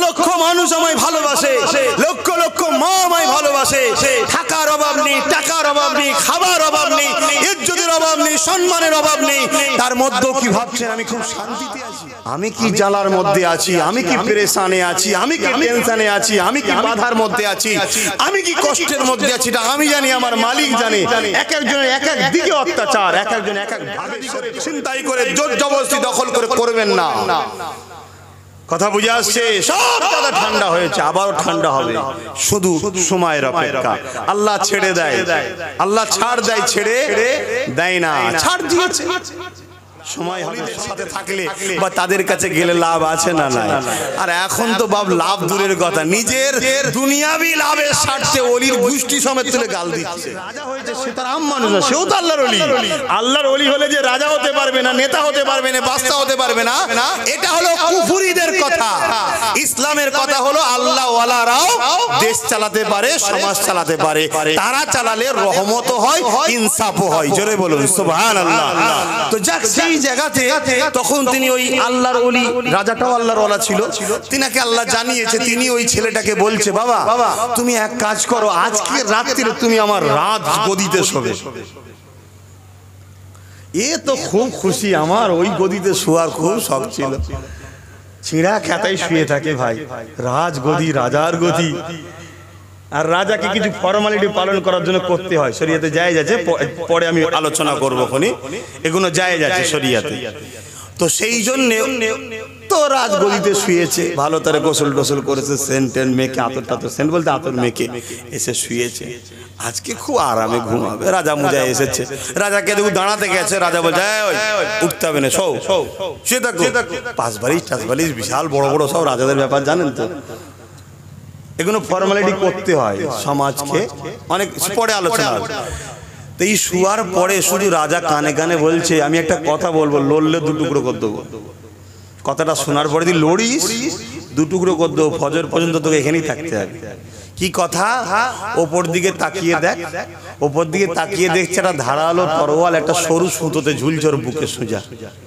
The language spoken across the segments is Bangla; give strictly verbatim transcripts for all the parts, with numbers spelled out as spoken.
লক্ষ মানুষ আমায় ভালোবাসে, লক্ষ লক্ষ মা আমায় ভালোবাসে, থাকার অভাব নেই, টাকার অভাব নেই, খাবার অভাব নেই, ইজ্জতের অভাব নেই, সম্মানের অভাব নেই, তার মধ্যেও কি ভাবছেন আমি খুব শান্তিতে আছি? আমি কি জ্বালার মধ্যে আছি, আমি কি পেরেশানে আছি, আমি কি টেনশনে আছি, আমি কি বাধার মধ্যে আছি, আমি কি কষ্টের মধ্যে আছি, এটা আমি জানি, আমার মালিক জানে। এক একজন এক এক দিকে অত্যাচার, এক একজন এক এক ভাবে চিন্তাই করে জোর জবরদস্তি দখল করে করবেন না। কথা বুঝে আসছে? সব দাদা ঠান্ডা হয়েছে, আবারও ঠান্ডা হবে, শুধু সময়ের অপেক্ষা। আল্লাহ ছেড়ে দেয়, আল্লাহ ছাড় দেয়, ছেড়ে দেয় না, ছাড় দিয়েছে। সময় হলিদের সাথে থাকলে বা তাদের কাছে গেলে লাভ আছে না নাই? আর এখন তো বাপ লাভ দূরের কথা, নিজের দুনিয়াবি লাভের স্বার্থে অলির গোষ্ঠী সমেত তুলে গাল দিচ্ছে। রাজা হয়েছে সে তার আম মানুষ না, সেও তো আল্লাহর অলি। আল্লাহর অলি হলে যে রাজা হতে পারবে না, নেতা হতে পারবে না, বাদশা হতে পারবে না, এটা হলো কুফরিদের কথা। ইসলামের কথা হলো আল্লাহ ওয়ালারাও দেশ চালাতে পারে, সমাজ চালাতে পারে, তারা চালালে রহমতও হয়, ইনসাফও হয়। জোরে বলুন সুবহানাল্লাহ। তো যাক, সেই জায়গাতে তখন তিনি ওই আল্লাহর ওলি, রাজাটাও আল্লাহর ওয়ালা ছিল, তিনাকে আল্লাহ জানিয়েছে, তিনি ওই ছেলেটাকে বলছে, বাবা তুমি এক কাজ করো, আজকে রাত্রিরে তুমি আমার রাত গদিতে শোবে। এ তো খুব খুশি, আমার ওই গদিতে শোয়ার খুব শখ ছিল। ছিঁড়া খেতাই শুয়ে থাকে ভাই, রাজ গদি, রাজার গদি। আর রাজাকে কিছু ফর্মালিটি পালন করার জন্য করতে হয়, শরীয়তে জায়েজ আছে, পরে আমি আলোচনা করবো খনি, এগুলো জায়েজ আছে শরীয়তে। তো সেই জন্য তো রাজগদিতে শুয়েছে, ভালো তারে গোসল টোসল করেছে, সেন্ট টেন্ট মেখে, আতর টাতর, সেন্ট বলতে আতর মেখে এসে শুয়েছে। আজকে খুব আরামে ঘুমাবে। রাজা মুজা এসেছে, রাজাকে দেখু দাঁড়াতে গেছে, রাজা বলছে উঠতে হবে না, সৌ সে দেখো পাঁচ বালিশ টাচ বালিশ, বিশাল বড় বড় সব রাজাদের ব্যাপার জানেন তো, এগুলো ফর্মালিটি করতে হয় সমাজকে, অনেক পরে আলোচনা হবে। তো এই শুয়ার পরে শুধু রাজা কানে কানে বলছে, আমি একটা কথা বলবো, লড়লে দু টুকরো করে দেবো। কথাটা শোনার পরে যদি লড়িস দু টুকরো করে দেবো, ফজর পর্যন্ত তোকে এখানেই থাকতে হবে। কি কথা? ওপর দিকে তাকিয়ে দেখ, ওপর দিকে তাকিয়ে দেখছে একটা ধারালো তরোয়াল একটা সরু সুতোতে ঝুলছে ওর বুকে সোজা।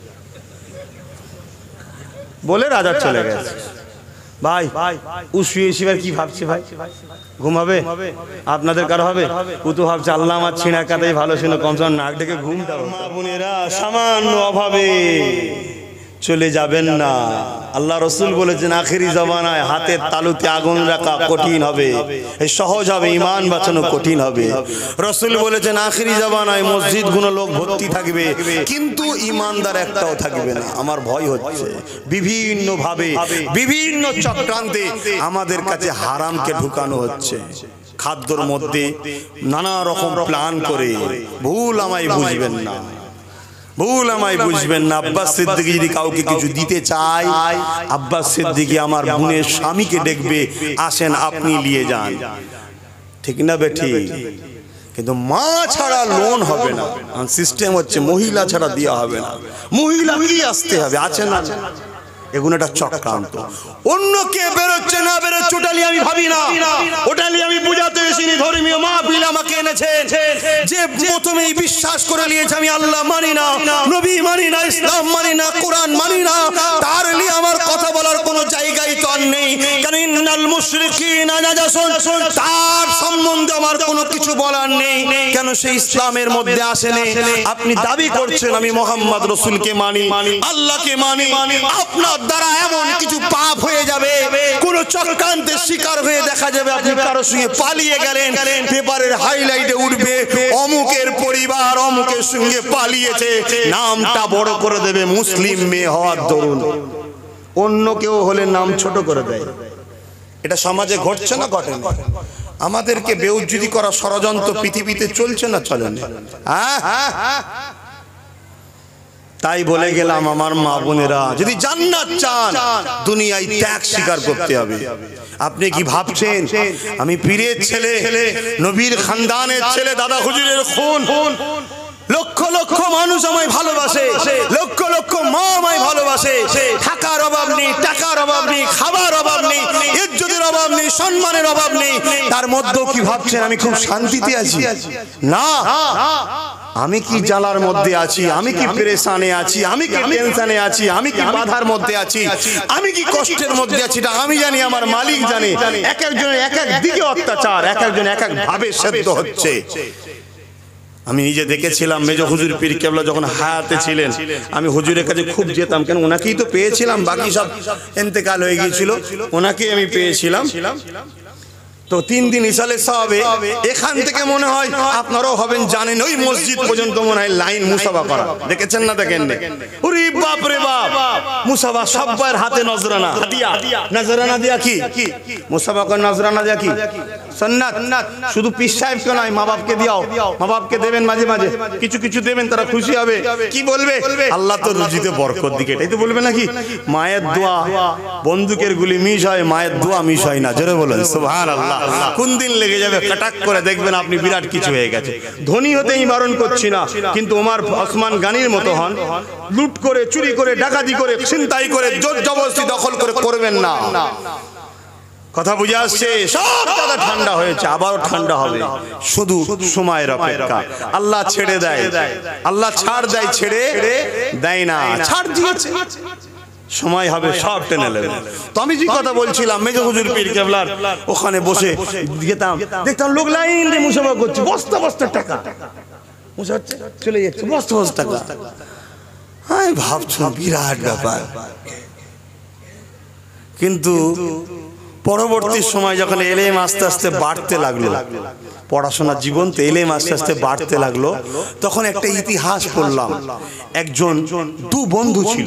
বলে রাজা চলে গেছে। ভাই ও শুয়ে শুয়ে কি ভাবছে? ভাই ঘুমাবে? আপনাদের কারো হবে? ও তো ভাবছে আল্লাহ আমার ছিঁড়া কাটাই ভালো ছিল, কমসে কম নাক ডেকে ঘুমটা। মা বোনেরা, সামান্য অভাবে চলে যাবেন না। আল্লাহ রসুল বলেছেন আখেরি জমানায় হাতের তালুতে আগুন রাখা কঠিন হবে, সহজ হবে, ইমান বাঁচানো কঠিন হবে। রসুল বলেছেন আখেরি জমানায় মসজিদ গুলো লোক ভর্তি থাকবে, কিন্তু ইমানদার একটাও থাকবে না। আমার ভয় হচ্ছে বিভিন্ন ভাবে, বিভিন্ন চক্রান্তে আমাদের কাছে হারামকে ঢুকানো হচ্ছে খাদ্যর মধ্যে, নানা রকম প্ল্যান করে। ভুল আমায় বুঝবেন না, ভুল আমায় বুঝবেন না। আব্বাস সিদ্দিকী যদি কাউকে কিছু দিতে চায়, আব্বাস সিদ্দিকী আমার বোনের স্বামীকে দেখবে, আসেন আপনি নিয়ে যান, ঠিক না বেঠি? কিন্তু মা ছাড়া লোন হবে না, সিস্টেম হচ্ছে মহিলা ছাড়া দেওয়া হবে না, মহিলাকেই আসতে হবে, আছে না? এগুলো একটা চক্রান্ত। অন্য কে বেরোচ্ছে না বেরোচ্ছে ওটালি আমি ভাবি না, ওটালি আমি বুঝাতে এসেছি। ধর্মীয় মাহফিল আমাকে এনেছেন, যে প্রথমেই বিশ্বাস করে নিয়েছে আমি আল্লাহ মানি না, নবী মানি না, ইসলাম মানি না, কোরআন মানি না, তার নিয়ে আমার কথা বলার কোনো জায়গাই তো আর নেই। কারণ ইন্নাল মুশরিকিনা নাজাসুন, তার সম্বন্ধে আমার কোনো কিছু বলার নেই, কেন সে ইসলামের মধ্যে আসেনি। আপনি দাবি করছেন আমি মুহাম্মদ রাসূলকে মানি, আল্লাহকে মানি, আপনার দ্বারা এমন কিছু পাপ হয়ে যাবে, কোন চক্রান্তের শিকার হয়ে দেখা যাবে আপনি কারোর সঙ্গে পালিয়ে গেলেন, পেপারের হাইলাইটে উঠবে অমুকের পরিবার অমুকের সঙ্গে পালিয়েছে, নামটা বড় করে দেবে মুসলিম মেয়ে হওয়ার দরুন। অন্য কেউ হলে নাম ছোট করে দেয়। এটা সমাজে ঘটছে না ঘটে না? আমাদেরকে বেউজ্জতি করা ষড়যন্ত্র পৃথিবীতে চলছে না চলে না? হ্যাঁ, তাই বলে গেলাম আমার মা বোনেরা, যদি জান্নাত চান দুনিয়ায় ত্যাগ স্বীকার করতে হবে। আপনি কি ভাবছেন আমি পীরের ছেলে, নবীর খানদানের ছেলে, দাদা হুজুরের খুন, লক্ষ লক্ষ মানুষ আমায় ভালোবাসে, লক্ষ লক্ষ মা আমায় ভালোবাসে, থাকার অভাব নেই, টাকার অভাব নেই, খাবার অভাব নেই, ইজ্জতের অভাব নেই, সম্মানের অভাব নেই, তার মধ্যেও কি ভাবছেন আমি খুব শান্তিতে আছি? না, আমি কি জ্বালার মধ্যে আছি, আমি কি পেরেশানে আছি, আমি কি টেনশনে আছি, আমি কি বাধার মধ্যে আছি, আমি কি কষ্টের মধ্যে আছি, এটা আমি জানি, আমার মালিক জানে। এক একজনের এক এক দিকে অত্যাচার, এক একজন এক এক ভাবে সেদ্ধ হচ্ছে। আমি নিজে দেখেছিলাম মেজো হুজুর পীর কেবলা যখন হায়াতে ছিলেন, আমি হুজুরের কাছে খুব যেতাম, কেন ওনাকেই তো পেয়েছিলাম, বাকি সব ইন্তেকাল হয়ে গিয়েছিল, ওনাকেই আমি পেয়েছিলাম। তো তিন দিন ইসালে সাহাবে, এখান থেকে মনে হয় আপনারাও হবেন জানেন, ওই মসজিদ পর্যন্ত মনে হয় লাইন মুসাফা করা, দেখেছেন না দেখেন? ওরে বাপ রে বাপ, মুসাফা সবার হাতে নজরানা হাদিয়া, নজরানা দিয়া কি মুসাফা করে, নজরানা দিয়া কি সুন্নাত। শুধু পীর সাহেবকে নয়, মা বাপকে দিও, মা বাপকে দেবেন, মাঝে মাঝে কিছু কিছু দেবেন, তারা খুশি হবে। কি বলবে? আল্লাহ তো রুজিতে বরকত দিকে, এটাই তো বলবে নাকি? মায়ের দোয়া, বন্দুকের গুলি মিস হয়, মায়ের দোয়া মিস হয় না, জোরে বলেন সুবহানাল্লাহ। কোন দিন লেগে যাবে কটাক করে দেখবেন আপনি বিরাট কিছু হয়ে গেছে। ধনী হতেই বারণ করছি না, কিন্তু ওমর ওসমান গানির মতো হন, লুট করে, চুরি করে, ডাকাতি করে, ছিনতাই করে, জোর জবরদস্তি দখল করে করবেন না। কথা বুঝে আসছে? সব জায়গা ঠান্ডা হয়েছে, আবারও ঠান্ডা হবে, শুধু সময়ের অপেক্ষা। আল্লাহ ছেড়ে দেয়, আল্লাহ ছাড় দেয়, ছেড়ে দেয় না, ছাড় দিয়েছে, সময় হবে সব টেনে নেবে। তো আমি যে কথা বলছিলাম, মেজো হুজুর পীর কেবলার ওখানে বসে যেতাম, দেখতাম লোক লাইন দিয়ে মুসাফা করছে, বস্তা বস্তা টাকা মুসাচ্ছে, চলে যাচ্ছে বস্তা বস্তা টাকা। আমি ভাবছো বিরাট ব্যাপার, কিন্তু পরবর্তী সময় যখন এলেম আস্তে আস্তে বাড়তে লাগলো, পড়াশোনার জীবন তো এলেম আস্তে আস্তে বাড়তে লাগলো, তখন একটা ইতিহাস পড়লাম। একজন দু বন্ধু ছিল,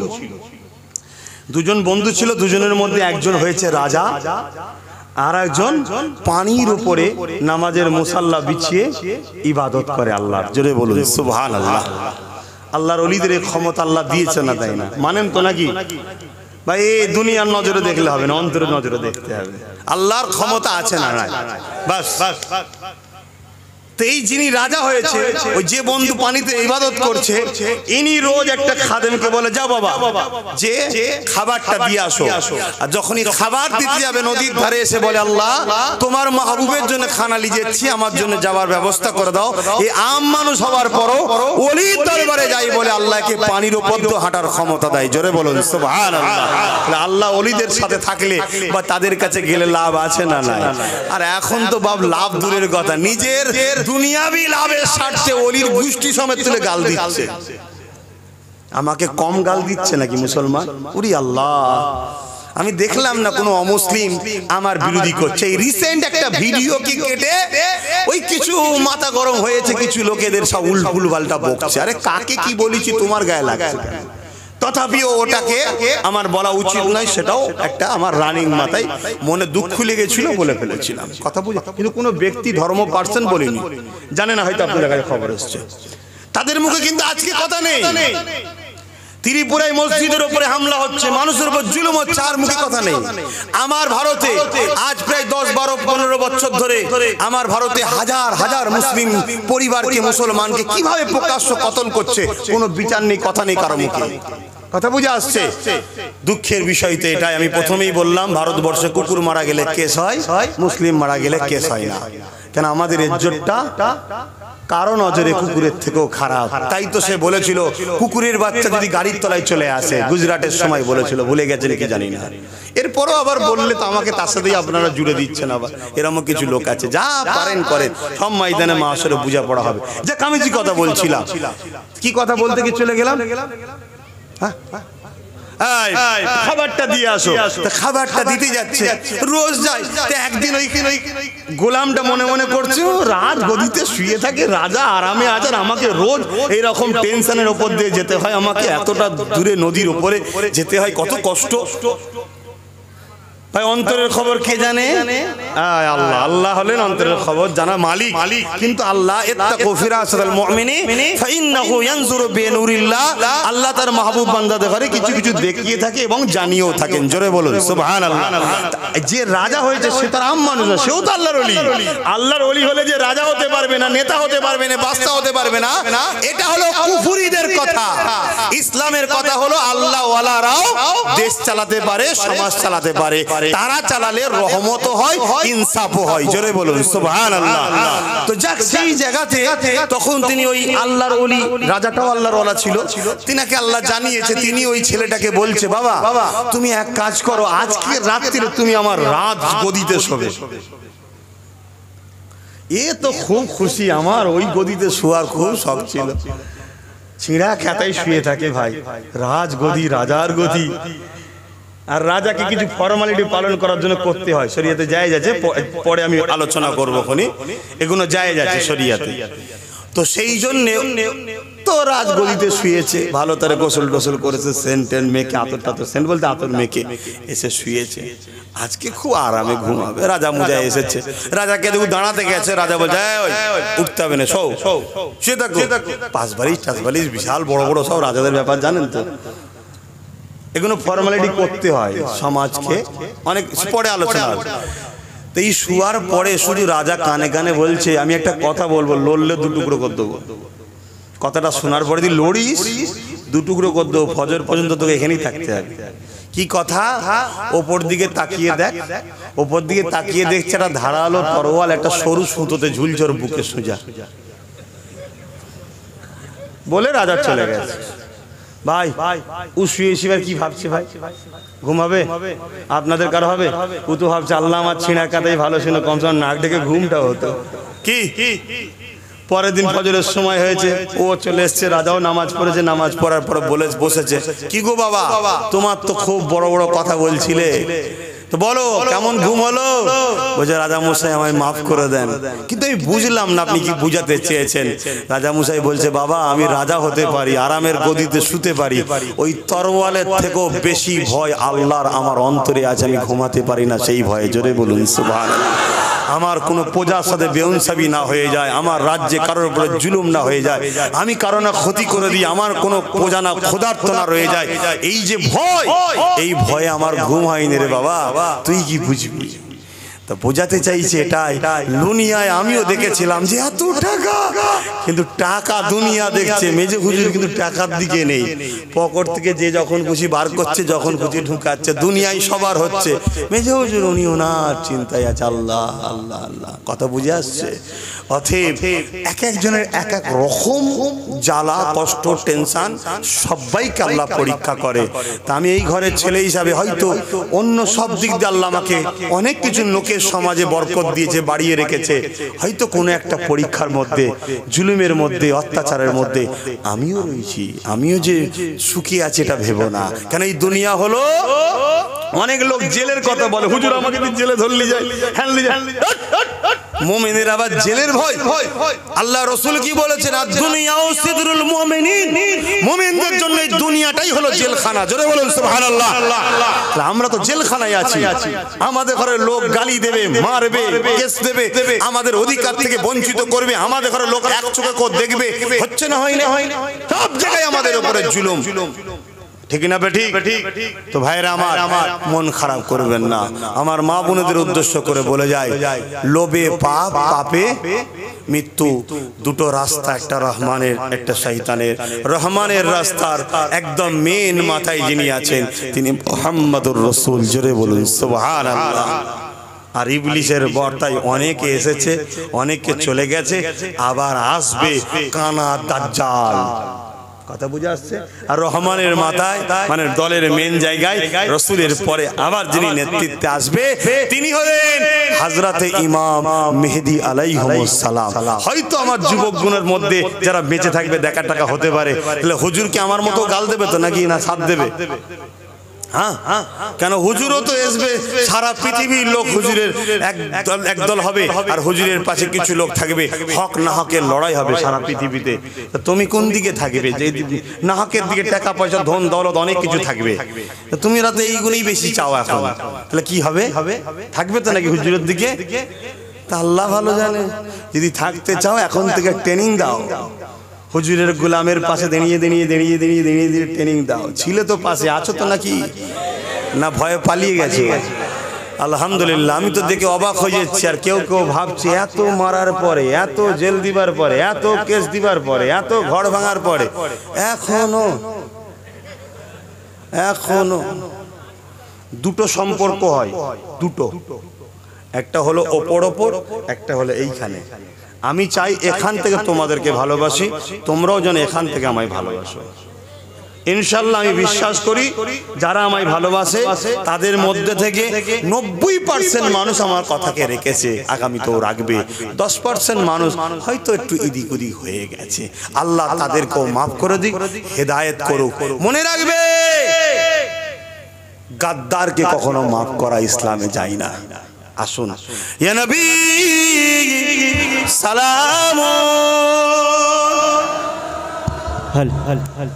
দুজন বন্ধু ছিল, দুজনের মধ্যে একজন হয়েছে রাজা, আর একজন পানির উপরে নামাজের মুসাল্লা বিছিয়ে ইবাদত করে আল্লাহর। জোরে বলুন সুবহানাল্লাহ। আল্লাহর ওলিদের ক্ষমতা আল্লাহ দিয়েছে না, তাই না? মানেন তো নাকি ভাই? এই দুনিয়ার নজরে দেখলে হবে না, অন্তরের নজরে দেখতে হবে আল্লাহর ক্ষমতা আছে না নাই, বাস। তো এই যিনি রাজা হয়েছে, ওই যে বন্ধু পানিতে ইবাদত করছে, ইনি রোজ একটা খাদেমকে বলে, যাও বাবা যে খাবারটা দিয়ে আসো। আর যখনই খাবার দিতে যাবে নদীর ধারে এসে বলে, আল্লাহ তোমার মাহবুবের জন্য খানা নিয়ে যাচ্ছি, আমার জন্য যাওয়ার ব্যবস্থা করে দাও। এই আম মানুষ হওয়ার পরও ওলির দরবারে যাই বলে আল্লাহকে পানির উপর দিয়ে হাঁটার ক্ষমতা দেয়। জোরে বলুন সুবহানাল্লাহ। আল্লাহ ওলিদের সাথে থাকলে বা তাদের কাছে গেলে লাভ আছে না নাই? আর এখন তো বাপ লাভ দূরের কথা, নিজের দুনিয়াবি লাভের স্বার্থে ওলির গোষ্ঠী সমেত তুলে গাল দিচ্ছে। আমাকে কম গাল দিচ্ছে নাকি মুসলমান? উরি আল্লাহ, আমি দেখলাম না কোনো অমুসলিম আমার বিরোধী করছে। এই রিসেন্ট একটা ভিডিও কি কেটে ওই কিছু মাথা গরম হয়েছে, কিছু লোকেদের সব উল্টুল পাল্টা বকছে। আরে কাকে কি বলেছি তোমার গায়ে লাগছে? তথাপিও ওটাকে আমার বলা উচিত নয়, সেটাও একটা আমার রানিং মাথায় মনে দুঃখ লেগেছিল বলে ফেলেছিলাম। কথা বুঝে, কিন্তু কোনো ব্যক্তি ধর্ম পার্সন বলিনি, জানে না, হয়তো আপনাদের কাছে খবর এসছে। তাদের মুখে কিন্তু আজকে কথা নেই। ত্রিপুরায় মসজিদের উপরে হামলা হচ্ছে, মানুষের উপর জুলুম হচ্ছে, আর মুখে কথা নেই। আমার ভারতে আজ প্রায় দশ বারো পনেরো বছর ধরে আমার ভারতে হাজার হাজার মুসলিম পরিবারকে, মুসলমানকে কিভাবে প্রকাশ্য কতল করছে, কোনো বিচার নেই, কথা নেই কারো মুখে। কথা বুঝে আসছে? দুঃখের বিষয় তো এটাই, আমি প্রথমেই বললাম, ভারতবর্ষে কুকুর মারা গেলে কেস হয়, মুসলিম মারা গেলে কেস হয় না। কেন? আমাদের ইজ্জতটা কারো নজরে কুকুরের থেকেও খারাপ। তাই তো সে বলেছিল, কুকুরের বাচ্চা যদি গাড়ির তলায় চলে আসে, গুজরাটের সময় বলেছিল, ভুলে গেছেন কি জানি না। এরপরও আবার বললে তো আমাকে তার সাথেই আপনারা জুড়ে দিচ্ছেন। আবার এরকম কিছু লোক আছে, যা পারেন করেন, সব ময়দানে মাসরে পূজা পড়া হবে। যাক, আমি যে কথা বলছিলাম, কি কথা বলতে কি চলে গেলাম? হ্যাঁ, খাবারটা দিয়ে আসো। খাবারটা দিতে যাচ্ছে, রোজ যায়। একদিন ওই গোলামটা মনে মনে করছে, ও রাজ গদিতে শুয়ে থাকে, রাজা আরামে আছে, আর আমাকে রোজ এইরকম টেনশনের ওপর দিয়ে যেতে হয়, আমাকে এতটা দূরে নদীর ওপরে যেতে হয়, কত কষ্ট। ভাই অন্তরের খবর কে জানে? আল্লাহ। আল্লাহ হলেন অন্তরের খবর জানা মালিক। কিন্তু আল্লাহ ইত্তাকু ফিরাসাতাল মুমিনি ফাইন্নাহু ইয়ানজুরু বিনুরিল্লাহ, আল্লাহ তার মাহবুব বান্দাদের ঘরে কিছু কিছু দেখিয়ে থাকে এবং জানিয়েও থাকেন। জোরে বলুন সুবহানাল্লাহ। যে রাজা হয়েছে সে তার আম মানুষ, সেও তো আল্লাহর ওলি। আল্লাহর ওলি হলে যে রাজা হতে পারবে না, নেতা হতে পারবে না, বাদশা হতে পারবে না, এটা হলো কুফরিদের কথা। ইসলামের কথা হলো আল্লাহ ওয়ালারাও দেশ চালাতে পারে, সমাজ চালাতে পারে, তারা চালালে রহমত হয়, ইনসাফও হয়। জোরে বলুন সুবহানাল্লাহ। তো যাক, সেই জায়গাতে তখন তিনি ওই আল্লাহর ওলি, রাজাটাও আল্লাহর ওয়ালা ছিল, তিনাকে আল্লাহ জানিয়েছে। তিনি ওই ছেলেটাকে বলছে, বাবা তুমি এক কাজ করো, আজকে রাত্রিরে তুমি আমার রাত গদিতে শোবে। এ তো খুব খুশি, আমার ওই গদিতে শোয়ার খুব শখ ছিল। ছিঁড়া খেতাই শুয়ে থাকে ভাই, রাজ গদি, রাজার গদি। আর রাজাকে কিছু ফর্মালিটি পালন করার জন্য করতে হয়, শরীয়তে জায়েজ আছে, পরে আমি আলোচনা করবো খনি, এগুলো জায়েজ আছে শরীয়তে। তো সেই জন্য তো রাজগদিতে শুয়েছে, ভালো তারে গোসল টোসল করেছে, সেন্ট টেন্ট মেখে, আতর টাতর, সেন্ট বলতে আতর মেখে এসে শুয়েছে। আজকে খুব আরামে ঘুমাবে। রাজা মুজা এসেছে, রাজাকে দেখু দাঁড়াতে গেছে, রাজা বলছে উঠতে হবে না, সৌ শুয়ে থাকো। পাঁচ বালিশ টাচ বালিশ, বিশাল বড় বড় সব রাজাদের ব্যাপার জানেন তো, এগুলো ফর্মালিটি করতে হয় সমাজকে, অনেক পরে আলোচনা। তো এই শুয়ার পরে শুধু রাজা কানে কানে বলছে, আমি একটা কথা বলবো, লড়লে দু টুকরো করে দেবো। কথাটা শোনার পরে যদি লড়িস দু টুকরো করে দেবো, ফজর পর্যন্ত তোকে এখানেই থাকতে হবে। কি কথা? ওপর দিকে তাকিয়ে দেখ, ওপর দিকে তাকিয়ে দেখছে একটা ধারালো তরোয়াল একটা সরু সুতোতে ঝুলছে ওর বুকে সোজা। বলে রাজা চলে গেছে। ভাই ও শুয়ে শুয়ে কি ভাবছে? ভাই ঘুমাবে? আপনাদের কারো হবে? ও তো ভাবছে আল্লাহ আমার ছিঁড়া কাটাই ভালো ছিল, কমসে কম নাক ডেকে ঘুমটা হতো। কি পরের দিন ফজরের সময় হয়েছে, ও চলে এসছে, রাজাও নামাজ পড়েছে, নামাজ পড়ার পর বলে বসেছে, কি গো বাবা তোমার তো খুব বড় বড় কথা বলছিলে, তো বলো কেমন ঘুম হলো? বলছে রাজা মশাই আমায় মাফ করে দেন। কিন্তু আমি বুঝলাম না আপনি কি বুঝাতে চেয়েছেন। রাজা মশাই বলছে, বাবা আমি রাজা হতে পারি, আরামের গদিতে শুতে পারি, ওই তরোয়ালের থেকেও বেশি ভয় আল্লাহর আমার অন্তরে আছে, আমি ঘুমাতে পারি না সেই ভয়ে। জোরে বলুন সুবহানাল্লাহ। আমার কোনো প্রজার সাথে বেইনসাফি না হয়ে যায়, আমার রাজ্যে কারোর উপরে জুলুম না হয়ে যায়, আমি কারো না ক্ষতি করে দিই, আমার কোনো প্রজা না ক্ষুধার্ত না রয়ে যায়, এই যে ভয়, এই ভয়ে আমার ঘুম হয়নি রে বাবা, তুই কি বুঝবি? তো বোঝাতে চাইছে এটাই, দুনিয়ায় আমিও দেখেছিলাম যে এত টাকা, কিন্তু টাকা দুনিয়া দেখছে, মেজে হুজুর কিন্তু টাকার দিকে নেই, পকেট থেকে যে যখন খুশি বার করছে, যখন খুশি ঢুকাচ্ছে, দুনিয়ায় সবার হচ্ছে, মেজে হুজুর উনি ওনার চিন্তায় আছে, আল্লাহ আল্লাহ আল্লাহ। কথা বুঝে আসছে? অতএব এক একজনের এক এক রকম জ্বালা কষ্ট টেনশন, সবাইকে আল্লাহ পরীক্ষা করে। তা আমি এই ঘরের ছেলে হিসাবে হয়তো অন্য সব দিক দিয়ে আল্লাহ আমাকে অনেক কিছু লোকের সমাজে বরকত দিয়েছে, বাড়িয়ে রেখেছে, হয়তো কোনো একটা পরীক্ষার মধ্যে, জুলুমের মধ্যে, অত্যাচারের মধ্যে আমিও রয়েছি, আমিও যে সুখী আছি এটা ভেবো না। কেন এই দুনিয়া হলো, অনেক লোক জেলের কথা বলে, হুজুর আমাকে জেলে ধরলি যায়, হ্যানলি যায়, মুমিনের আবার জেলের ভয়। আল্লাহ রাসূল কি বলেছেন? আদ-দুনিয়াউ সিদরুল মুমিনিন, মুমিনদের জন্য এই দুনিয়াটাই হলো জেলখানা। জোরে বলুন সুবহানাল্লাহ। আমরা তো জেলখানায় আছি, আমাদের ঘরে লোক গালি দেবে, মারবে, কেস দেবে, আমাদের অধিকার থেকে বঞ্চিত করবে, আমাদের ঘরে লোক এক চোখে করে দেখবে, হচ্ছে না হয় না, সব জায়গায় আমাদের উপরে জুলুম, ঠিক না বেঠিক? তো ভাইরা আমার, মন খারাপ করবেন না, আমার মা বোনদের উদ্দেশ্য করে বলে যায়, লোভে পাপ, পাপে মৃত্যু, দুটো রাস্তা, একটা রহমানের একটা শয়তানের। রহমানের রাস্তার একদম মেন মাথায় যিনি আছেন তিনি মুহাম্মদুর রাসূল। জোরে বলুন সুবহানাল্লাহ। আর ইবলিসের বর্তায় অনেকে এসেছে, অনেকে চলে গেছে, আবার আসবে কানা দাজ্জাল। কথা বুঝে আসছে? আর রহমানের মাথায় মানে দলের মেন জায়গায় রাসূলের পরে আবার যিনি নেতৃত্বে আসবে তিনি হলেন হযরতে ইমাম মেহেদী আলাইহিস সালাম। হয়তো আমার যুবকগুণের মধ্যে যারা বেঁচে থাকবে দেখা টাকা হতে পারে, তাহলে হুজুরকে আমার মতো গাল দেবে তো নাকি না সাথ দেবে? হ্যাঁ হ্যাঁ কেন হুজুরও তো আসবে, সারা পৃথিবীর লোক হুজুরের একদল একদল হবে, আর হুজুরের পাশে কিছু লোক থাকবে, হক না হকের লড়াই হবে সারা পৃথিবীতে। তুমি কোন দিকে থাকবে? যে না হকের দিকে টাকা পয়সা ধন দৌলত অনেক কিছু থাকবে, তুমি রাতে এইগুলোই বেশি চাও এখন, তাহলে কি হবে? থাকবে তো নাকি হুজুরের দিকে? তা আল্লাহ ভালো জানে। যদি থাকতে চাও এখন থেকে ট্রেনিং দাও, হুজুরের গোলামের পাশে দাঁড়িয়ে দাঁড়িয়ে দাঁড়িয়ে দাঁড়িয়ে দাঁড়িয়ে দাঁড়িয়ে ট্রেনিং দাও। ছিলে তো পাশে, আছো তো নাকি? না ভয়ে পালিয়ে গেছে? আলহামদুলিল্লাহ, আমি তো দেখে অবাক হয়ে যাচ্ছি। আর কেউ কেউ ভাবছে এত মারার পরে, এত জেল দিবার পরে, এত কেস দিবার পরে, এত ঘর ভাঙার পরে এখনো এখনো দুটো সম্পর্ক হয়, দুটো, একটা হলো ওপর ওপর, একটা হলো এইখানে। আমি চাই এখান থেকে তোমাদেরকে ভালোবাসি, তোমরাও যেন এখান থেকে আমায় ভালোবাসো। ইনশাল্লাহ আমি বিশ্বাস করি যারা আমায় ভালোবাসে তাদের মধ্যে থেকে নব্বই পার্সেন্ট মানুষ আমার কথাকে রেখেছে, আগামীতেও রাখবে। দশ পার্সেন্ট মানুষ হয়তো একটু ইদিক উদিক হয়ে গেছে, আল্লাহ তাদেরকেও মাফ করে দিক, হেদায়েত করুক। মনে রাখবে গাদ্দারকে কখনো মাফ করা ইসলামে যায় না। আসুন ইয়া নবী সালাম হল হল হল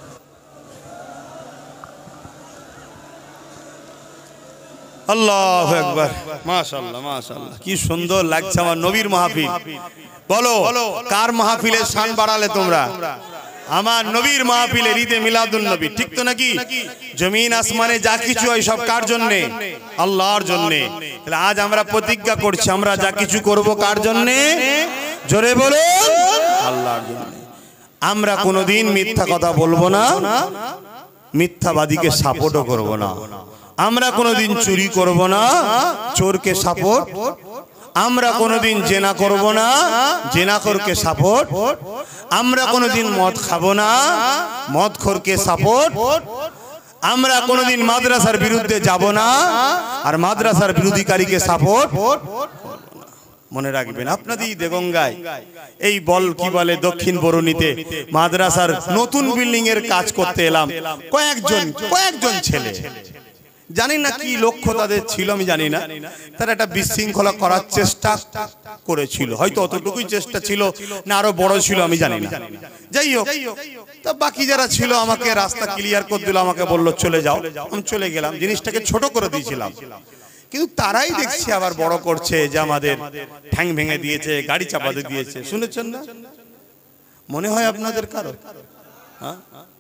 আল্লাহু আকবার। মাশাআল্লাহ মাশাআল্লাহ, কি সুন্দর লাগছে আমার নবীর মাহফিল। বলো কার মাহফিলের শান বাড়ালে তোমরা? আমার নবীর মাহফিলের ঈদে মিলাদুন নবী, ঠিক তো নাকি? জমিন আসমানে যা কিছু হয় সব কার জন্যে? আল্লাহর জন্যে। তাহলে আজ আমরা প্রতিজ্ঞা করছি, আমরা যা কিছু করব কার জন্যে? জোরে বলুন, আল্লাহর জন্যে। আমরা কোনোদিন মিথ্যা কথা বলবো না, মিথ্যাবাদীকে সাপোর্টও করব না। আমরা কোনোদিন চুরি করব না, চোরকে সাপোর্ট। আমরা কোনোদিন জেনা করব না, জেনাখোরকে সাপোর্ট। আমরা কোনোদিন মদ খাবো না, মদখোরকে সাপোর্ট। আমরা কোনোদিন মাদ্রাসার বিরুদ্ধে যাব না, আর মাদ্রাসার বিরোধীকারীকে সাপোর্ট। মনে রাখবেন, আপনাদের দেগঙ্গায় এই বল কি বলে দক্ষিণ বরুণীতে মাদ্রাসার নতুন বিল্ডিং এর কাজ করতে এলাম। কয়েকজন কয়েকজন ছেলে, জানি না কি লক্ষ্য তাদের ছিল, আমি জানি না। তারা একটা বিশৃঙ্খলা করার চেষ্টা করেছিল, হয়তো অতটুকুই চেষ্টা ছিল না আরো বড় ছিল, আমি জানি না। যাই হোক, তা বাকি যারা ছিল আমাকে রাস্তা ক্লিয়ার করে দিল, আমাকে বলল চলে যাও। আমি চলে গেলাম, জিনিসটাকে ছোট করে দিয়েছিলাম। কিন্তু তারাই দেখছি আবার বড় করছে, যে আমাদের ঠ্যাং ভেঙে দিয়েছে, গাড়ি চাপাতে দিয়েছে। শুনেছেন না? মনে হয় আপনাদের কারো? হ্যাঁ,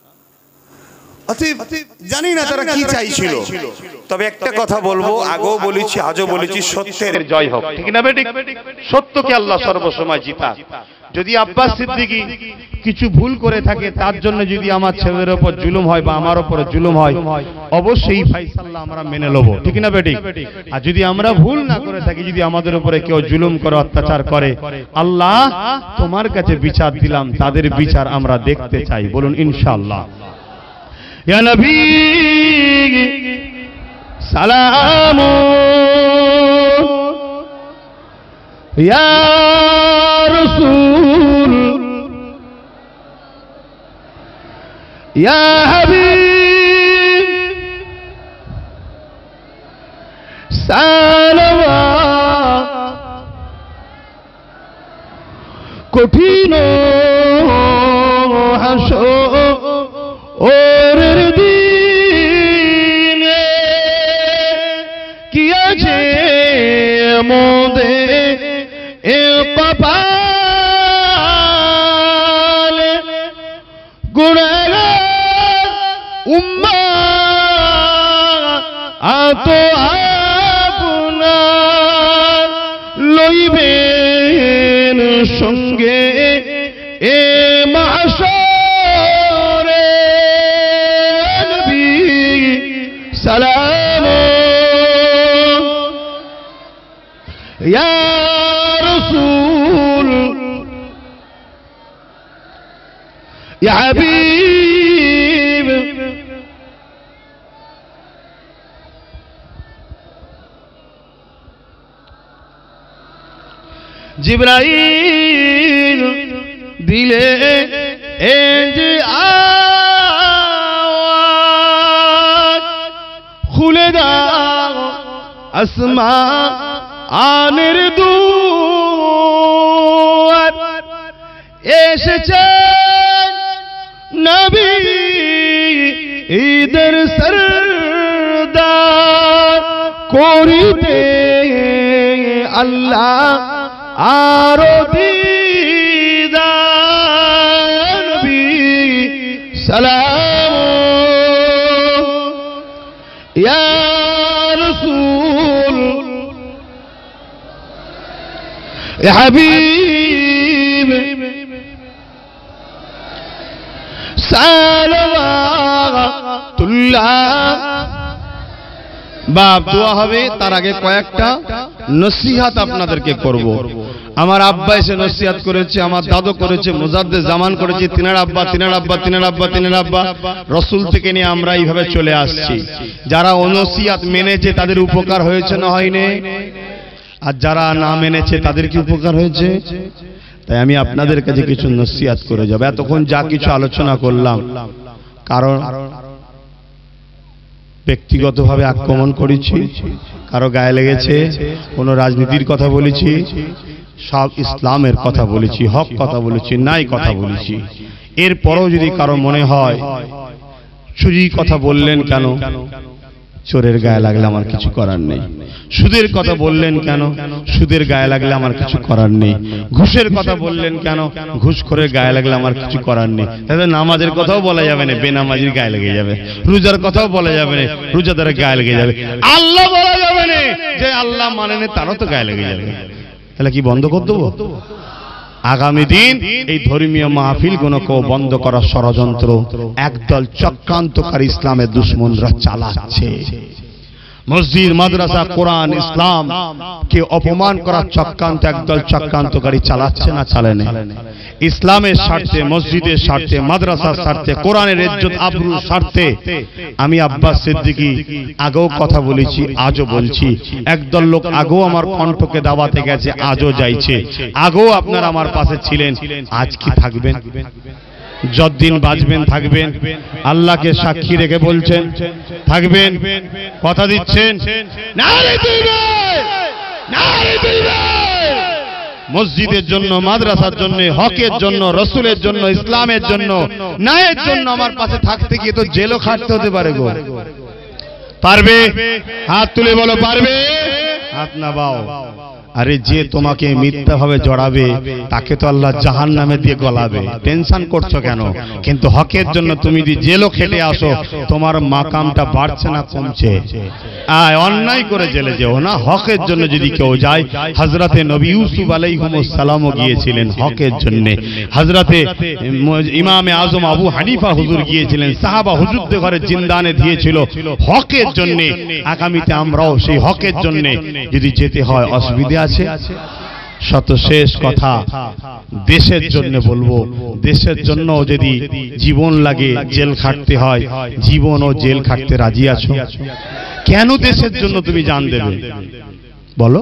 জানি না তারা কি চাইছিল। তবে একটা কথা বলবো, আগেও বলেছি আজও বলেছি, সত্যের জয় হোক, ঠিক না বেটি? সত্যকে আল্লাহ সর্বসময় জিতা। যদি আব্বাস সিদ্দিকী কিছু ভুল করে থাকে, তার জন্য যদি আমার ছেলের উপর জুলুম হয় বা আমার উপর জুলুম হয়, অবশ্যই ফায়সালা আমরা মেনে নেব, ঠিক না বেটি? আর যদি আমরা ভুল না করে থাকি, যদি আমাদের উপরে কেউ জুলুম করে, অত্যাচার করে, আল্লাহ তোমার কাছে বিচার দিলাম, তাদের বিচার আমরা দেখতে চাই। বলুন ইনশাআল্লাহ। ইয়া নবী সালাম, ইয়া রাসূল, ইয়া হাবিব সালাম। কঠিন হাসর ওরের দিনে কি আছে মোদে এ কপাল, গুনাহগার উম্মাত আতো আপনার লইবেন সঙ্গে এ মাহশরে। নবী সালাম, ইয়া রাসূল, ইয়া হাবিব। জিবরাইল দিলে এ যে আওয়াজ, আসমানের দুয়ার এসেছেন নবী ঈদের সরদার করিতে আল্লাহ আরো দিদার নবী সালাম ইয়া রাসূল ইয়া হাবিব সালাওয়াতুল্লাহ। বাপ দোয়া হবে, তার আগে কয়েকটা নসিহত আপনাদেরকে করব। আমার আব্বা এসে নসিহত করেছে, আমার দাদু করেছে, মুজাদ্দেদ জামান করেছে, তিনার আব্বা তিনার আব্বা তিনার আব্বা তিনার আব্বা, রসুল থেকে নিয়ে আমরা এইভাবে চলে আসছি। যারা নসিহত মেনেছে তাদের উপকার হয়েছে না হয়নি? আর যারা না মেনেছে তাদের কি উপকার হয়েছে? তাই আমি আপনাদের কাছে কিছু নসিহত করে যাব। এতক্ষণ যা কিছু আলোচনা করলাম, কারণ ব্যক্তিগতভাবে আক্রমণ করেছি, কারো গায়ে লেগেছে, কোন রাজনীতির কথা বলেছি, সব ইসলামের কথা বলেছি, হক কথা বলেছি, নাই কথা বলেছি। এরপরও যদি কারো মনে হয় চুরি কথা বললেন কেন, চোরের গায়ে লাগলে আমার কিছু করার নেই। সুদের কথা বললেন কেন, সুদের গায়ে লাগলে আমার কিছু করার নেই। ঘুষের কথা বললেন কেন, ঘুষখোরের গায়ে লাগলে আমার কিছু করার নেই। তাহলে নামাজের কথাও বলা যাবে না, বেনামাজির গায়ে লেগে যাবে। রোজার কথাও বলা যাবে না, রোজাদারের গায়ে লেগে যাবে। আল্লাহ বলা যাবে না, যে আল্লাহ মানে না তারও তো গায়ে লেগে যাবে। তাহলে কি বন্ধ করে দেবো? আগামী দিন এই ধর্মীয় মাহফিলগুলোকে বন্ধ করার ষড়যন্ত্র একদল চক্রান্তকারী ইসলামের দুশমনরা চালাচ্ছে। মসজিদ, মাদ্রাসা, কোরআন, ইসলাম কে অপমান করার চক্রান্ত একদল চক্রান্তকারী চালাচ্ছে না চালে না? ইসলামের স্বার্থে, মসজিদের স্বার্থে, মাদ্রাসার স্বার্থে, কোরআনের ইজ্জত আবরুর স্বার্থে আমি আব্বাস সিদ্দিকী আগেও কথা বলেছি, আজও বলছি। একদল লোক আগেও আমার কণ্ঠকে দাবাতে গেছে, আজও যাইছে। আগেও আপনারা আমার পাশে ছিলেন, আজ কি থাকবেন? যতদিন বাঁচবেন থাকবেন, আল্লাহকে সাক্ষী রেখে বলছেন থাকবেন, কথা দিচ্ছেন। নারে তাকবীর, নারে তাকবীর। মসজিদের জন্য, মাদ্রাসার জন্য, হকের জন্য, রসুলের জন্য, ইসলামের জন্য, ন্যায়ের জন্য আমার পাশে থাকতে গিয়ে তো জেলও খাটতে হতে পারে গো। পারবে? হাত তুলে বলো পারবে। হাত না বাও। আরে যে তোমাকে মিথ্যা ভাবে জড়াবে তাকে তো আল্লাহ জাহান্নামে দিয়ে গলাবে। টেনশন করছো কেন? কিন্তু হকের জন্য তুমি যদি জেলও খেটে আসো, তোমার মাকামটা বাড়ছে না কমছে? আয় অন্যায় করে জেলে যেও না, হকের জন্য যদি কেউ যায়। হযরতে নবী ইউসুফ আলাইহিস সালামও গিয়েছিলেন হকের জন্য। হযরতে ইমামে আজম আবু হানিফা হুজুর গিয়েছিলেন, সাহাবা হুজুরদের ঘরে জিন্দানে দিয়েছিল হকের জন্য। আগামীতে আমরাও সেই হকের জন্য যদি যেতে হয়, অসুবিধা আছে? শত শেষ কথা দেশের জন্য বলবো, দেশের জন্য যদি জীবন লাগে, জেল খাটতে হয়, জীবন ও জেল খাটতে রাজি আছো? কেন দেশের জন্য তুমি জান দেবে? বলো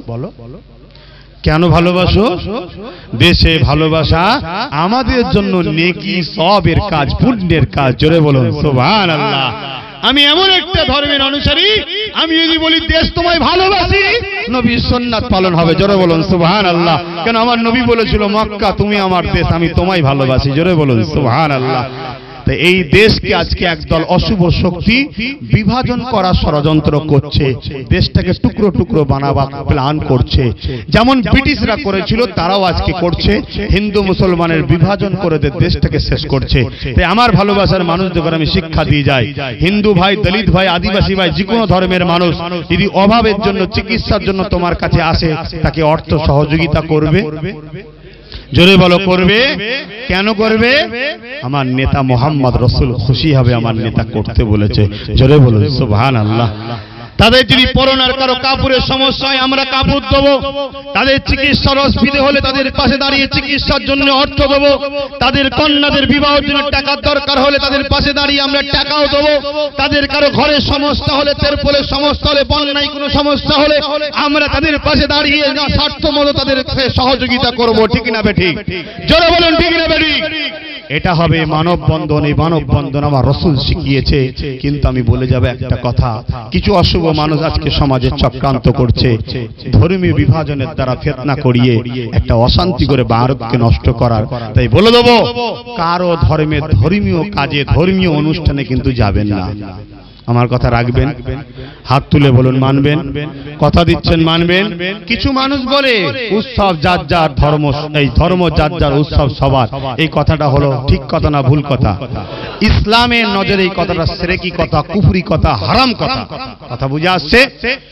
কেন ভালোবাসো? দেশে ভালোবাসা আমাদের জন্য নেকি, সবের কাজ, পুণ্যের কাজ। জোরে বলুন সুবহানাল্লাহ। আমি এমন একটা ধর্মের অনুসারী, আমি যদি বলি দেশ তোমায় ভালোবাসি, নবীর সুন্নাত পালন হবে। জোরে বলুন সুবহানাল্লাহ। কেন আমার নবী বলেছিল মক্কা তুমি আমার দেশ, আমি তোমায় ভালোবাসি। জোরে বলুন সুবহানাল্লাহ। এই দেশকে আজকে একদল অশুভ শক্তি বিভাজন করার ষড়যন্ত্র করছে, দেশটাকে টুকরো টুকরো বানাবার প্ল্যান করছে। যেমন ব্রিটিশরা করেছিল, তারাও আজকে করছে। হিন্দু মুসলমানের বিভাজন করে দেশটাকে শেষ করছে। তাই আমার ভালোবাসার মানুষদের আমি শিক্ষা দিয়ে যাই, হিন্দু ভাই, দলিত ভাই, আদিবাসী ভাই, যে কোনো ধর্মের মানুষ যদি অভাবের জন্য, চিকিৎসার জন্য তোমার কাছে আসে, তাকে অর্থ সহযোগিতা করবে। জোরে বলো করবে। কেন করবে? আমার নেতা মোহাম্মদ রসুল খুশি হবে, আমার নেতা করতে বলেছে। জোরে বলো সুবহানাল্লাহ। তাদের যদি করোনার কারো কাপড়ের সমস্যা হয়, আমরা কাপড় দেবো। তাদের চিকিৎসার অসুবিধা হলে তাদের পাশে দাঁড়িয়ে চিকিৎসার জন্য অর্থ দেবো। তাদের কন্যাদের বিবাহের জন্য টাকার দরকার হলে তাদের পাশে দাঁড়িয়ে আমরা টাকাও দেবো। তাদের কারো ঘরের সমস্যা হলে, তেরপলের সমস্যা হলে, বন্যায় কোনো সমস্যা হলে আমরা তাদের পাশে দাঁড়িয়ে না স্বার্থ মতো তাদের সহযোগিতা করবো। ঠিক না বেঠিক? জোরে বলুন ঠিক না বেঠিক? এটা হবে মানববন্ধন। এই মানববন্ধন আমার রাসূল শিখিয়েছে। কিন্তু আমি বলে যাব একটা কথা, কিছু অশুভ মানুষ আজকে সমাজে চক্রান্ত করছে, ধর্মীয় বিভাজনের দ্বারা ফিতনা করিয়ে একটা অশান্তি করে ভারতকে নষ্ট করার। তাই বলে দেব, কারো ধর্মের ধর্মীয় কাজে ধর্মীয় অনুষ্ঠানে কিন্তু যাবেন না। আমার কথা রাখবেন, হাত তুলে বলুন মানবেন, কথা দিচ্ছেন মানবেন। কিছু মানুষ বলে উৎসব যার যার ধর্ম, এই ধর্ম যার যার উৎসব সবার। এই কথাটা হলো ঠিক কথা না ভুল কথা? ইসলামের নজরে এই কথাটা শিরকি কথা, কুফরি কথা, হারাম কথা। কথা বুঝে আসছে?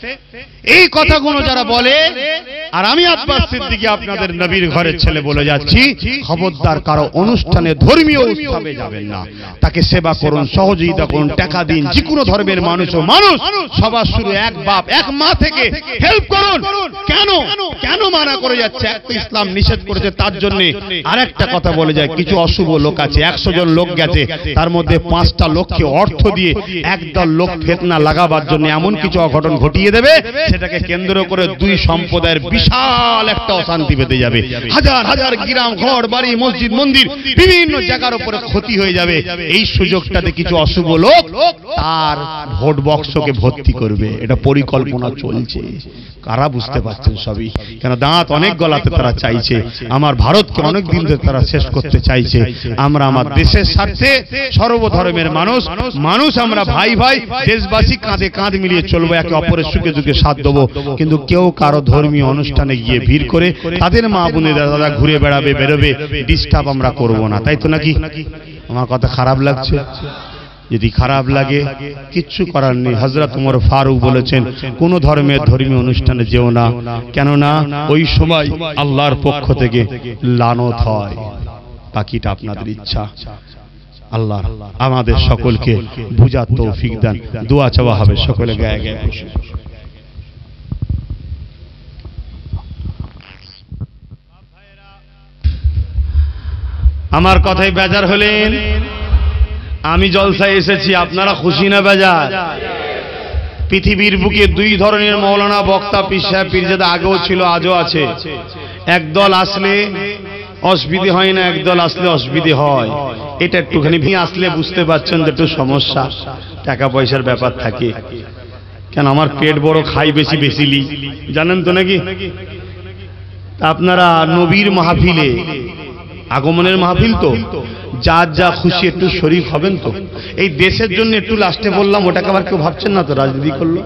এই কথাগুলো যারা বলে, আর আমি আব্বাস সিদ্দিকী আপনাদের নবীর ঘরের ছেলে বলে যাচ্ছি, খবরদার কারো অনুষ্ঠানে ধর্মীয় উৎসবে যাবেন না। তাকে সেবা করুন, সহযোগিতা করুন, টাকা দিন। যে কোনো ধর্মের মানুষ ও মানুষ সবার শুরু এক বাপ এক মা থেকে হেল্প করুন। কেন কেন মানা করে যাচ্ছে? একটা ইসলাম নিষেধ করেছে, তার জন্য আরেকটা কথা বলে যায়। কিছু অশুভ লোক আছে, একশো জন লোক গেছে, তার মধ্যে পাঁচটা লোককে অর্থ দিয়ে একদল লোক ফিতনা লাগাবার জন্য এমন কিছু অঘটন ঘটিয়ে দেবে, সেটাকে কেন্দ্র করে দুই সম্প্রদায়ের বিশাল একটা অশান্তি বেঁধে যাবে। হাজার হাজার গ্রাম, ঘর বাড়ি, মসজিদ মন্দির, বিভিন্ন জায়গার উপরে ক্ষতি হয়ে যাবে। এই সুযোগটাতে কিছু অশুভ লোক তার ভোট বক্সকে ভর্তি করবে। এটা পরিকল্পনা চলছে। কারা বুঝতে পারছেন? সবই। কেন দাঁত অনেক গলাতে তারা চাইছে, আমার ভারতকে অনেক দিন ধরে তারা শেষ করতে চাইছে। আমরা আমার দেশের স্বার্থে সর্বধর্মের মানুষ মানুষ আমরা ভাই ভাই দেশবাসী কাঁধে কাঁধ মিলিয়ে চলবো, একে অপরের সুখে দুঃখে সাথ দেবো। কিন্তু কেউ কারো ধর্মীয় অনুষ্ঠানে গিয়ে ভিড় করে তাদের মা বোনেরা দাদা ঘুরে বেড়াবে, বেরোবে, ডিস্টার্ব আমরা করব না। তাই তো নাকি? আমার কথা খারাপ লাগছে? যদি খারাপ লাগে কিচ্ছু করার নেই। হযরত ওমর ফারুক বলেছেন, কোন ধর্মের ধর্মীয় অনুষ্ঠানে যেও না, কেননা ওই সময় আল্লাহর পক্ষ থেকে লানত হয়। বাকিটা আপনাদের ইচ্ছা। আল্লাহ আমাদের সকলকে বুঝার তৌফিক দান। দোয়া চাওয়া হবে সকলে গায়ে গায়ে বসে। আমার কথায় বেজার হলেন? আমি জলসায় এসেছি, আপনারা খুশি না বেজার? পৃথিবীর বুকে দুই ধরনের মৌলানা বক্তা, পীর সাহেব পীরজাদা আগেও ছিল, আজও আছে। একদল আসলে অসুবিধে হয় না, একদল আসলে অসুবিধে হয়। এটা একটুখানি ভিড় আসলে বুঝতে পারছেন তো একটু সমস্যা, টাকা পয়সার ব্যাপার থাকে। কেন আমার পেট বড়, খাই বেশি বেশি লি, জানেন তো নাকি? আপনারা নবীর মাহফিলে, আগমনের মাহফিল তো, যার যা খুশি একটু শরীক হবেন তো। এই দেশের জন্য একটু লাস্টে বললাম, ওটাকে আবার কেউ ভাবছেন না তো রাজনীতি করলো।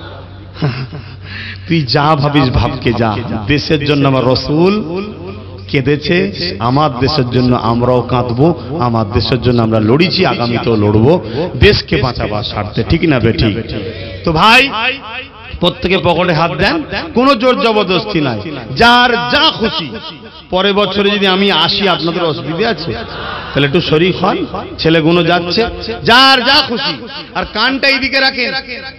তুই যা ভাবিস ভাবকে যা। দেশের জন্য আমার রাসূল কেঁদেছে, আমার দেশের জন্য আমরাও কাঁদবো, আমার দেশের জন্য আমরা লড়িছি, আগামীতেও লড়বো, দেশকে বাঁচাবার স্বার্থে। ঠিক না বে ঠিক? তো ভাই প্রত্যেকে পকেটে হাত দেন, কোনো জোর জবরদস্তি নাই, যার যা খুশি। পরের বছরে যদি আমি আসি, আপনাদের অসুবিধা আছে? তাহলে একটু শরীক হন, ছেলেগুলো যাচ্ছে, যার যা খুশি। আর কানটা এইদিকে রাখেন।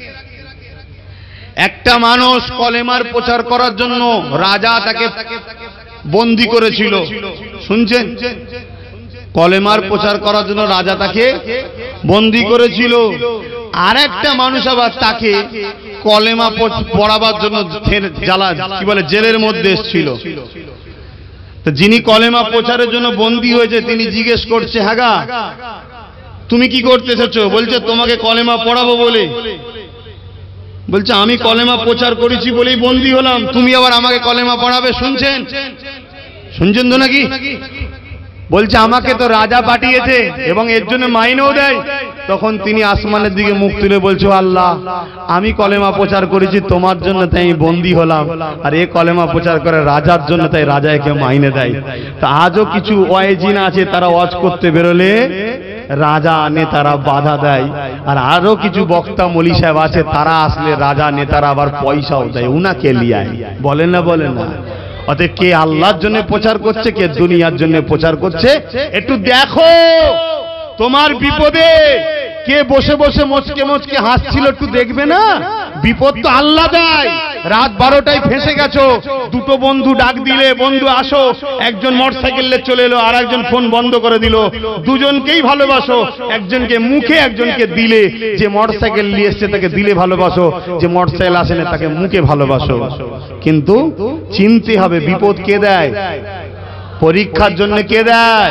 একটা মানুষ কলেমার প্রচার করার জন্য রাজা তাকে বন্দী করেছিল, শুনছেন? কলেমার প্রচার করার জন্য রাজা তাকে বন্দী করেছিল। আর একটা মানুষ আবার তাকে কলেমা পড়াবার জন্য জ্বালা কি বলে জেলের মধ্যে এসেছিল। তো যিনি কলেমা প্রচারের জন্য বন্দী হয়েছে, তিনি জিজ্ঞেস করছে, হাগা তুমি কি করতে এসেছো? বলছে তোমাকে কলেমা পড়াবো বলে। বলছে আমি কলেমা প্রচার করেছি বলেই বন্দী হলাম, তুমি আবার আমাকে কলেমা পড়াবে? শুনছেন? শুনছেন তো নাকি? বলছে আমাকে তো রাজা পাঠিয়েছে এবং এর জন্য মাইনেও দেয়। তখন তিনি আসমানের দিকে মুখ তুলে বলছে, আল্লাহ আমি কলেমা প্রচার করেছি তোমার জন্য, তাই আমি বন্দী হলাম, আর এ কলেমা প্রচার করে রাজার জন্য, তাই রাজা একে মাইনে দেয়। তা আজও কিছু ওয়াইজিন আছে, তারা ওয়াজ করতে বেরোলে রাজা নেতারা বাধা দেয়। আর আরো কিছু বক্তা মলি সাহেব আছে, তারা আসলে রাজা নেতারা আবার পয়সাও দেয়, উনাকে লিয়ায়। বলেন না বলেন না? অতএব কে আল্লাহর জন্য প্রচার করছে, কে দুনিয়ার জন্য প্রচার করছে, একটু দেখো। তোমার বিপদে কে বসে বসে মচকে মচকে হাসছিল, একটু দেখবে না? বিপদ তো আল্লাহ দেয়। রাত বারোটায় ফেঁসে গেছো, দুটো বন্ধু ডাক দিলে বন্ধু আসো, একজন মোটরসাইকেল নিয়ে চলে এলো, আর একজন ফোন বন্ধ করে দিল। দুজনকেই ভালোবাসো, একজনকে মুখে একজনকে দিলে। যে মোটরসাইকেল নিয়ে এসছে তাকে দিলে ভালোবাসো, যে মোটরসাইকেল আসে না তাকে মুখে ভালোবাসো। কিন্তু চিনতে হবে বিপদ কে দেয়, পরীক্ষার জন্য কে দেয়।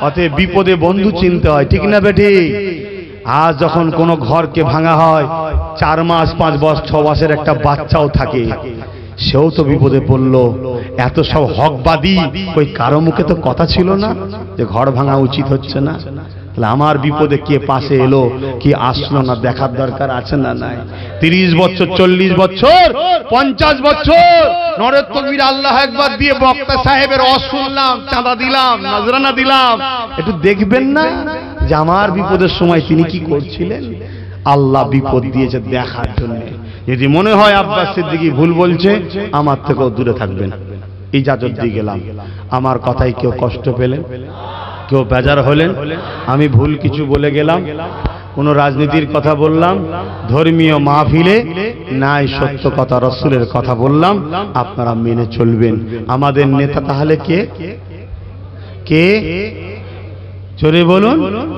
অতএব বিপদে বন্ধু চিনতে হয়, ঠিক না বেটি? আজ যখন কোনো ঘরকে ভাঙা হয়, চার মাস পাঁচ বছর ছ মাসের একটা বাচ্চাও থাকে, সেও তো বিপদে পড়লো। এত সব হকবাদী, ওই কারো মুখে তো কথা ছিল না যে ঘর ভাঙা উচিত হচ্ছে না? তাহলে আমার বিপদে কে পাশে এলো কি আসলো না দেখার দরকার আছে না নাই? তিরিশ বছর, চল্লিশ বছর, পঞ্চাশ বছর নরের তকবীর আল্লাহ একবার দিয়ে বক্তা সাহেবের ওয়াজ শুনলাম, চাঁদা দিলাম, নজরানা দিলাম, একটু দেখবেন না যে আমার বিপদের সময় তিনি কি করছিলেন? আল্লাহ বিপদ দিয়েছে দেখার জন্য। যদি মনে হয় আব্বাস সিদ্দিকী ভুল বলছে, আমার থেকেও দূরে থাকবেন। ইজাজত দিয়ে গেলাম। আমার কথাই কেউ কষ্ট পেলেন, কেউ বেজার হলেন, আমি ভুল কিছু বলে গেলাম, কোন রাজনীতির কথা বললাম, ধর্মীয় মাহফিলে নাই সত্য কথা রাসূলের কথা বললাম, আপনারা মেনে চলবেন। আমাদের নেতা তাহলে কে কে জোরে বলুন?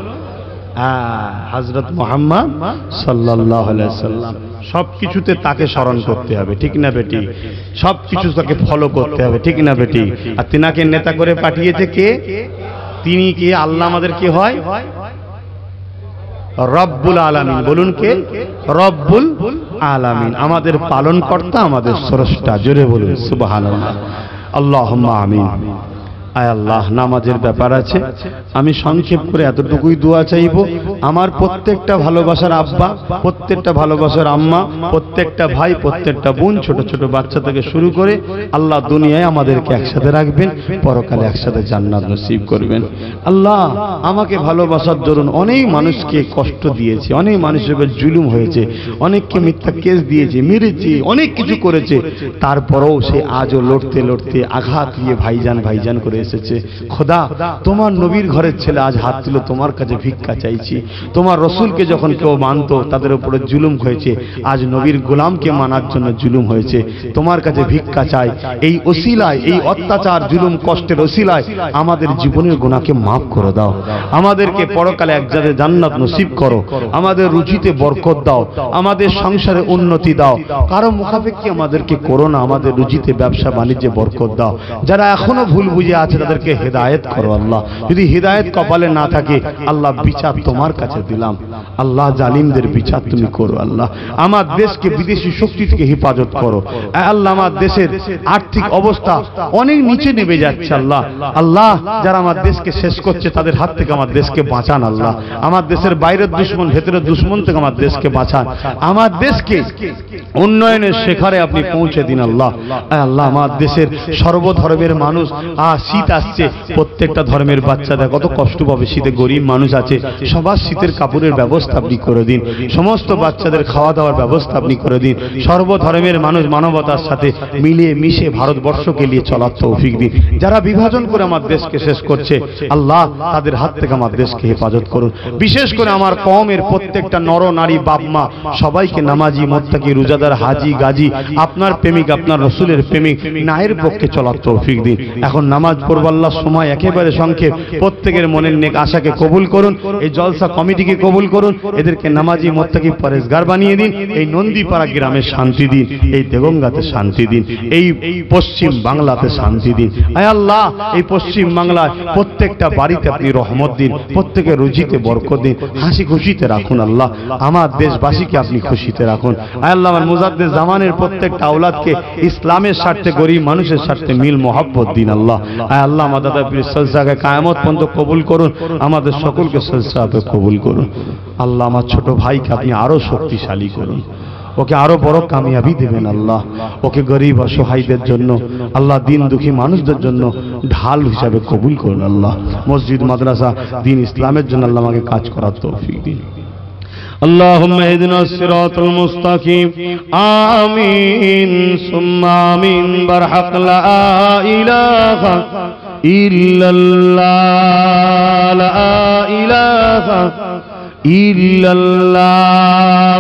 হযরত মুহাম্মদ সাল্লাল্লাহু আলাইহি ওয়াসাল্লাম। সবকিছুতে তাকে স্মরণ করতে হবে, ঠিক না বেটি? সবকিছু তাকে ফলো করতে হবে, ঠিক না বেটি? আর তিনাকে নেতা করে পাঠিয়েছে কে? তিনি কি? আল্লাহ আমাদের কি হয়? রব্বুল আলামিন। বলুন কে? রব্বুল আলামিন, আমাদের পালনকর্তা, আমাদের স্রষ্টা। জোরে বলুন সুবহানাল্লাহ, আল্লাহুম্মা আমিন। আয় আল্লাহ, নামাজের ব্যাপার আছে, আমি সংক্ষেপ করে এতটুকুই দোয়া চাইব। আমার প্রত্যেকটা ভালোবাসার আব্বা, প্রত্যেকটা ভালোবাসার আম্মা, প্রত্যেকটা ভাই, প্রত্যেকটা বোন, ছোট ছোট বাচ্চা থেকে শুরু করে আল্লাহ দুনিয়ায় আমাদেরকে একসাথে রাখবেন, পরকালে একসাথে জান্নাত নসিব করবেন। আল্লাহ আমাকে ভালোবাসার দরুন অনেক মানুষকে কষ্ট দিয়েছে, অনেক মানুষের উপর জুলুম হয়েছে, অনেককে মিথ্যা কেস দিয়েছে, মেরেছে, অনেক কিছু করেছে, তারপরেও সে আজও লড়তে লড়তে আঘাত দিয়ে ভাইজান ভাইজান করে এসেছে। খোদা, তোমার নবীর ঘরের ছেলে আজ হাত তুলে তোমার কাছে ভিক্ষা চাইছি। তোমার রসুলকে যখন কেউ মানত তাদের উপরে জুলুম হয়েছে, আজ নবীর গোলামকে মানার জন্য জুলুম হয়েছে, তোমার কাছে ভিক্ষা চাই। এই ওসিলায়, এই অত্যাচার জুলুম কষ্টের ওসিলায় আমাদের জীবনের গুনাহকে মাফ করে দাও, আমাদেরকে পরকালে একসাথে জান্নাত নসিব করো, আমাদের রুচিতে বরকত দাও, আমাদের সংসারে উন্নতি দাও, কারো মুখাপেক্ষী আমাদেরকে করো না, আমাদের রুচিতে ব্যবসা বাণিজ্যে বরকত দাও। যারা এখনো ভুল বুঝে আছে তাদেরকে হেদায়েত করো আল্লাহ। যদি হেদায়েত কপালে না থাকে আল্লাহ, বিচার তোমার কাছে দিলাম। আল্লাহ জালিমদের বিচার তুমি করো আল্লাহ। আমার দেশকে বিদেশি শক্তি থেকে হেফাজত করো আল্লাহ। আমার দেশের আর্থিক অবস্থা অনেক নিচে নেমে যাচ্ছে আল্লাহ। আল্লাহ যারা আমার দেশকে শেষ করছে তাদের হাত থেকে আমার দেশকে বাঁচান আল্লাহ। আমার দেশের বাইরের দুশ্মন, ভেতরের দুশ্মন থেকে আমার দেশকে বাঁচান। আমার দেশকে উন্নয়নের শিখরে আপনি পৌঁছে দিন আল্লাহ। আল্লাহ আমার দেশের সর্বধর্মের মানুষ, আহ শীত আসছে, প্রত্যেকটা ধর্মের বাচ্চাদের কত কষ্ট পাবে, শীতে গরিব মানুষ আছে, সবার শীতের কাপড়ের ব্যবস্থা আপনি করে দিন, সমস্ত বাচ্চাদের খাওয়া দাওয়ার ব্যবস্থা আপনি করে দিন। সর্বধর্মের মানুষ মানবতার সাথে মিলিয়ে মিশে ভারতবর্ষকে নিয়ে চলার তৌফিক দিন। যারা বিভাজন করে আমার দেশকে শেষ করছে আল্লাহ, তাদের হাত থেকে আমার দেশকে হেফাজত করুন। বিশেষ করে আমার কওমের প্রত্যেকটা নর নারী বাপ মা সবাইকে নামাজি, মুত্তাকি, রোজাদার, হাজি গাজী, আপনার প্রেমিক, আপনার রসুলের প্রেমিক, ন্যায়ের পক্ষে চলার তৌফিক দিন। এখন নামাজ পড়ব আল্লাহ, সময় একেবারে সংক্ষেপ, প্রত্যেকের মনের নেক আশাকে কবুল করুন, এই জলসা কমিটিকে কবুল করুন, এদেরকে নামাজি, মুত্তাকি, পরেশগার বানিয়ে দিন। এই নন্দীপাড়া গ্রামে শান্তি দিন, এই দেগঙ্গাতে শান্তি দিন, এই পশ্চিম বাংলাতে শান্তি দিন। আয় আল্লাহ, এই পশ্চিম বাংলায় প্রত্যেকটা বাড়িতে আপনি রহমত দিন, প্রত্যেকের রুজিতে বরকত দিন, হাসি খুশিতে রাখুন আল্লাহ। আমার দেশবাসীকে আপনি খুশিতে রাখুন। আয় আল্লাহ, আমার মুজাদ্দেদ জামানের প্রত্যেকটা আওলাদকে ইসলামের স্বার্থে, গরিব মানুষের স্বার্থে মিল মোহাব্বত দিন আল্লাহ। আয় আল্লাহ, আমার দাদা পীর সলসাকে কায়ামত পর্যন্ত কবুল করুন, আমাদের সকলকে সলসাকে কবুল করুন আল্লাহ। আমার ছোট ভাইকে আপনি আরো শক্তিশালী করুন, ওকে আরো বড় কামিয়াবি দেবেন আল্লাহ। ওকে গরিব অসহায়দের জন্য আল্লাহ, দিন দুঃখী মানুষদের জন্য ঢাল হিসাবে কবুল করুন আল্লাহ। মসজিদ, মাদ্রাসা, দিন ইসলামের জন্য আল্লাহ আমাকে কাজ করার তৌফিক দিন। اللهم اهدنا الصراط المستقيم آمين ثم آمين برحق لا إله إلا الله لا إله إلا الله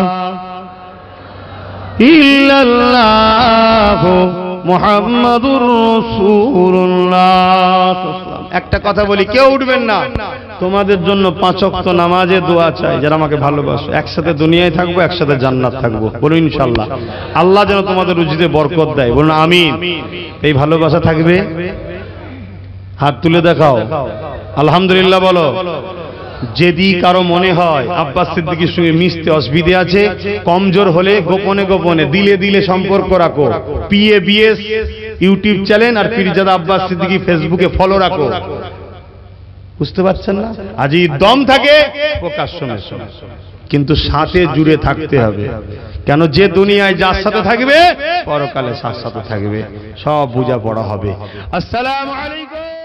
إلا الله মুহাম্মাদুর রাসূলুল্লাহ। একটা কথা বলি, কেউ উঠবেন না, তোমাদের জন্য পাঁচ ওয়াক্ত নামাজে দোয়া চাই। যারা আমাকে ভালোবাসো, একসাথে দুনিয়ায় থাকবো, একসাথে জান্নাত থাকবো, বলুন ইনশাআল্লাহ। আল্লাহ যেন তোমাদের রুজিতে বরকত দেয়, বলুন আমিন। এই ভালোবাসা থাকবে। হাত তুলে দেখাও, আলহামদুলিল্লাহ বলো। যদি কারো মনে হয় আব্বাস সিদ্দিকীর সঙ্গে মিশতে অসুবিধে আছে, কমজোর হলে গোপনে গোপনে দিলে দিলে সম্পর্ক রাখো। পিএবিএস ইউটিউব চ্যানেল আর পীরজাদা আব্বাস সিদ্দিকী ফেসবুকে ফলো রাখো। বুঝতে পারছেন না? আজই দম থাকে প্রকাশ্য মেশো, কিন্তু সাথে জুড়ে থাকতে হবে। কেন, যে দুনিয়ায় যার সাথে থাকবে পরকালে তার সাথে থাকবে, সব বোঝাপড়া হবে। আসসালামু আলাইকুম।